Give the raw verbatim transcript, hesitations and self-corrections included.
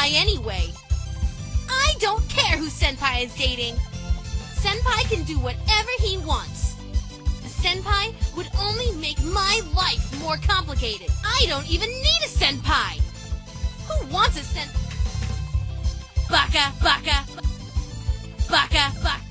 Senpai anyway? I don't care who Senpai is dating. Senpai can do whatever he wants. A Senpai would only make my life more complicated. I don't even need a Senpai. Who wants a sen... Baka, Baka, Baka, Baka.